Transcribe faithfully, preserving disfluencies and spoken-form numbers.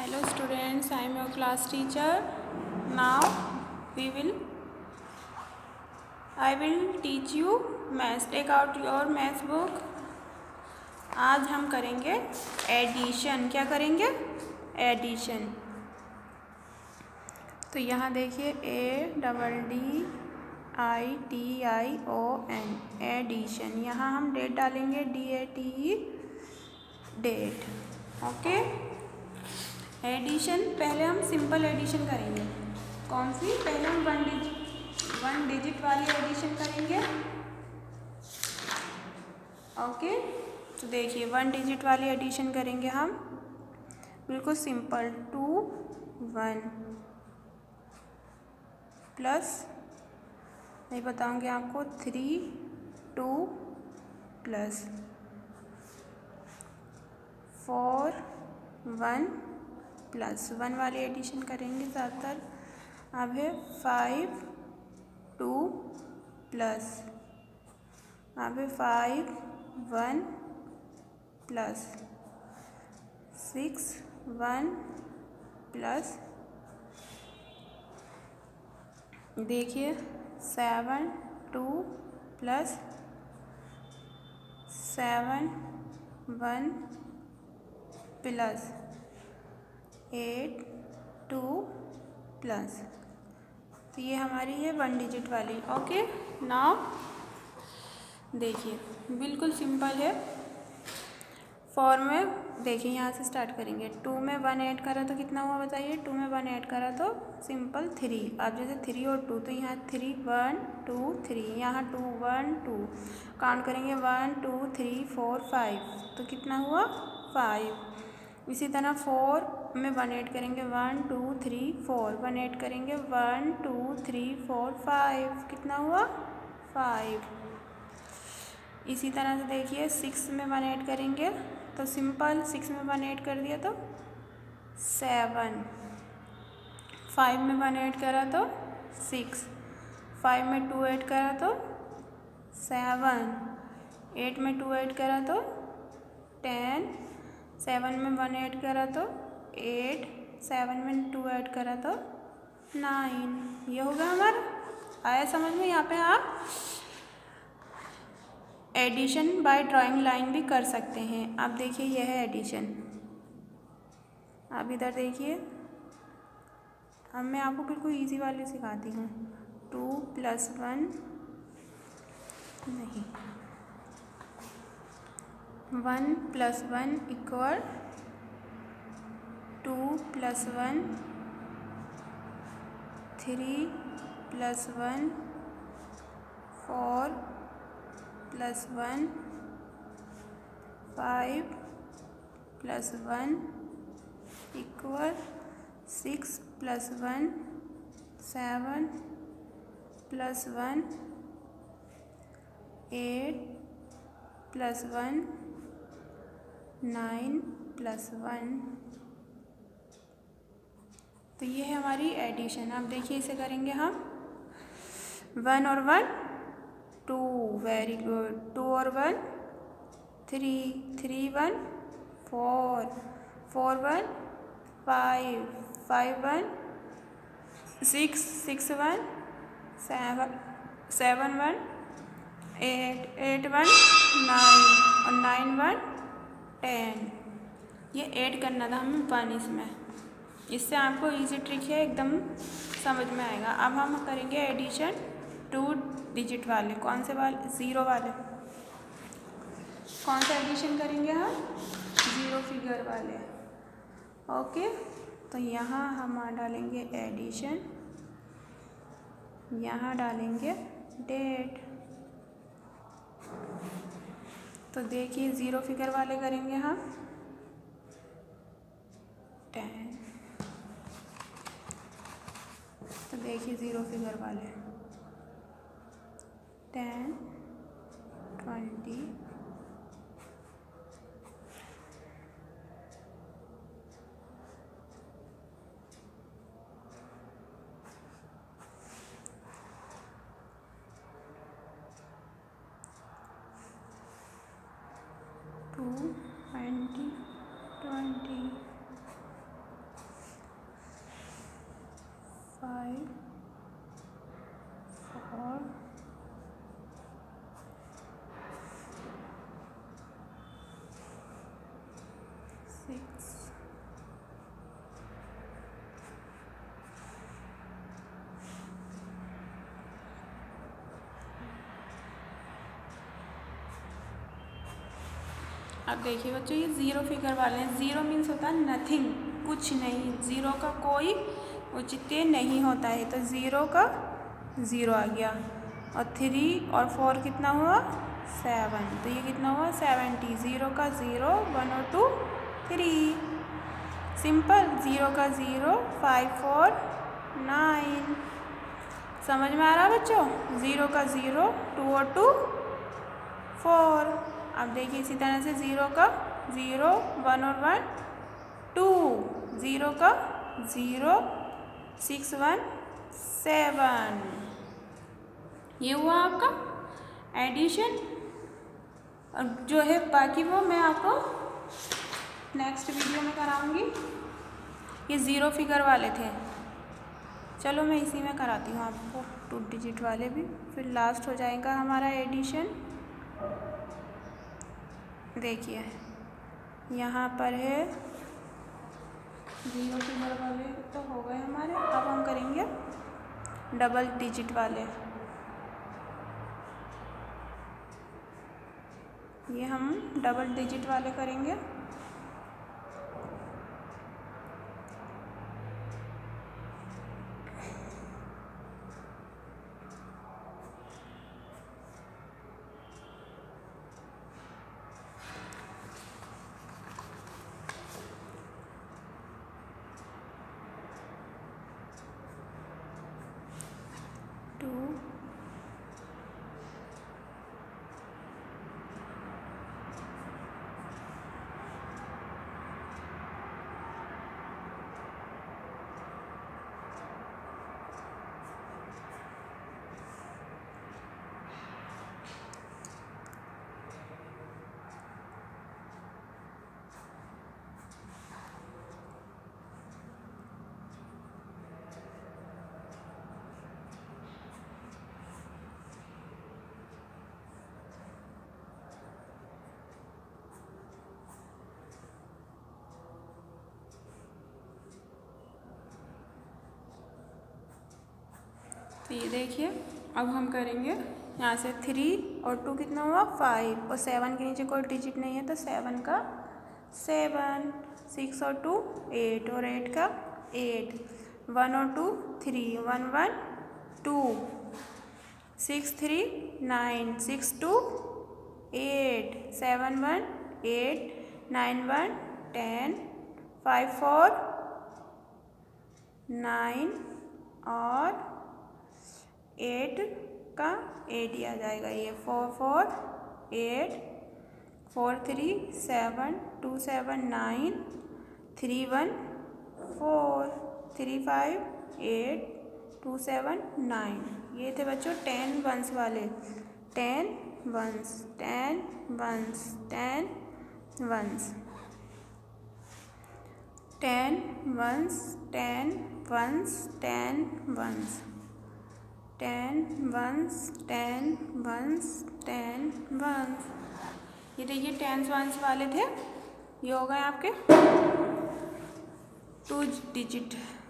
Hello students, I am your class teacher. Now we will I will teach you math. Take out your math book. आज हम करेंगे addition. क्या करेंगे? Addition. तो यहाँ देखिए A double D I T I O N addition. यहाँ हम डेट डालेंगे D A T E date. Okay. Addition पहले हम सिंपल एडिशन करेंगे. कौन सी? पहले हम वन डिजिट वन डिजिट वाली एडिशन करेंगे. ओके. तो देखिए वन डिजिट वाली एडिशन करेंगे हम. बिल्कुल सिंपल. टू वन प्लस मैं बताऊंगी आपको three two plus four one plus one वाली एडिशन करेंगे ज़्यादातर. अब है फाइव टू प्लस अब है five one plus six one plus देखिए seven two plus seven one plus eight two plus. तो ये हमारी है वन डिजिट वाली. ओके. नाउ देखिए बिल्कुल सिंपल है. फोर में देखिए यहाँ से स्टार्ट करेंगे. टू में वन ऐड करा तो कितना हुआ बताइए. टू में वन ऐड करा तो सिंपल थ्री. अब जैसे थ्री और टू तो यहाँ थ्री वन टू थ्री. यहाँ टू वन टू काउंट करेंगे. One two three four five तो कितना हुआ फाइव. इसी तरह फोर में वन ऐड करेंगे. One two three four. One add करेंगे. One two three four five. कितना हुआ फाइव. इसी तरह से देखिए सिक्स में वन ऐड करेंगे तो सिंपल सिक्स में वन ऐड कर दिया तो सेवन. फाइव में वन ऐड करा तो सिक्स. फाइव में टू ऐड करा तो सेवन. एट में टू ऐड करा तो टेन. सेवन में वन ऐड करा तो एट. सेवन में टू ऐड करा तो नाइन. ये होगा हमारा. आया समझ में. यहाँ पे आप एडिशन बाय ड्राइंग लाइन भी कर सकते हैं. आप देखिए यह है एडिशन. आप इधर देखिए. अब मैं आपको बिल्कुल इजी वाली सिखाती हूँ. टू प्लस वन नहीं one plus one equal two plus one three plus one four plus one five plus one equal six plus one seven plus one eight plus one nine plus one. तो ये है हमारी addition. आप देखिए इसे करेंगे हम. वन और one two. Very good. Two और one three. Three one four. Four one five. Five one six. Six one seven. Seven one eight. Eight one nine और नाइन वन टेन. ये ऐड करना था हमें वन इसमें. इससे आपको इजी ट्रिक है एकदम समझ में आएगा. अब हम करेंगे एडिशन टू डिजिट वाले. कौन से वाले? ज़ीरो वाले. कौन सा एडिशन करेंगे हम? ज़ीरो फिगर वाले. ओके. तो यहाँ हम डालेंगे एडिशन. यहाँ डालेंगे डेट. तो देखिए ज़ीरो फिगर वाले करेंगे हम. टेन. तो देखिए ज़ीरो फिगर वाले ten twenty two twenty twenty five four six अब देखिए बच्चों, ये ज़ीरो फिगर वाले हैं। ज़ीरो मीन्स होता है नथिंग, कुछ नहीं। ज़ीरो का कोई औचित्य नहीं होता है, तो ज़ीरो का ज़ीरो आ गया। और थ्री और फोर कितना हुआ? सेवन। तो ये कितना हुआ? सेवेंटी। ज़ीरो का ज़ीरो, वन और टू थ्री। सिंपल। ज़ीरो का ज़ीरो, फाइव फोर नाइन। समझ में आ रहा है बच्चों? ज़ीरो का ज़ीरो, टू और टू फोर। अब देखिए इसी तरह से ज़ीरो का ज़ीरो, वन और वन टू। ज़ीरो का ज़ीरो, सिक्स वन सेवन। ये हुआ आपका एडिशन। और जो है बाकी वो मैं आपको नेक्स्ट वीडियो में कराऊंगी। ये ज़ीरो फिगर वाले थे। चलो मैं इसी में कराती हूँ आपको टू डिजिट वाले भी, फिर लास्ट हो जाएगा हमारा एडिशन। देखिए यहाँ पर है ज़ीरो फिगर वाले तो हो गए हमारे। अब हम करेंगे डबल डिजिट वाले। ये हम डबल डिजिट वाले करेंगे। टू तो ये देखिए अब हम करेंगे यहाँ से थ्री और टू कितना हुआ? फाइव। और सेवन के नीचे कोई डिजिट नहीं है, तो सेवन का सेवन। सिक्स और टू एट, और एट का एट। वन और two three, one one two. Six three nine, six two eight. Seven one eight, nine one ten, five four nine, और एट का एट ही आ जाएगा। ये four four eight, four three seven, two seven nine, three one four, three five eight, two seven nine. ये थे बच्चों ten ones वाले। Ten ones, ten ones, ten ones, ten ones, ten ones, ten ones, ten ones, ten ones, ten ones. ये देखिए ten ones वाले थे। ये हो गए आपके टू डिजिट।